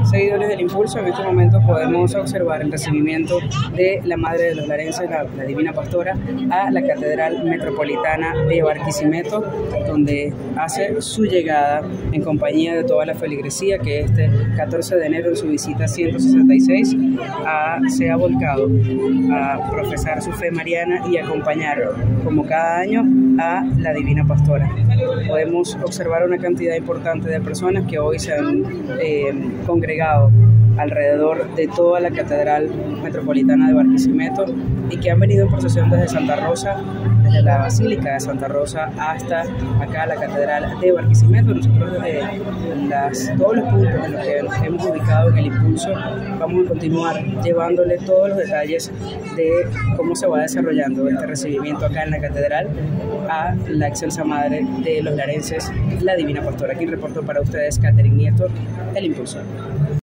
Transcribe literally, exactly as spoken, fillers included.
Seguidores del Impulso, en este momento podemos observar el recibimiento de la Madre de los Larenses, la, la Divina Pastora, a la Catedral Metropolitana de Barquisimeto, donde hace su llegada en compañía de toda la feligresía que este catorce de enero, en su visita ciento sesenta y seis, a, se ha volcado a profesar su fe mariana y acompañar, como cada año, a la Divina Pastora. Podemos observar una cantidad importante de personas que hoy se han eh, congregado alrededor de toda la Catedral Metropolitana de Barquisimeto y que han venido en procesión desde Santa Rosa, desde la Basílica de Santa Rosa hasta acá la Catedral de Barquisimeto. Nosotros desde las, todos los puntos en los que nos hemos ubicado en el Impulso vamos a continuar llevándole todos los detalles de cómo se va desarrollando este recibimiento acá en la Catedral a la excelsa Madre de los Larenses, la Divina Pastora. Aquí reporto para ustedes Catherine Nieto, El Impulso.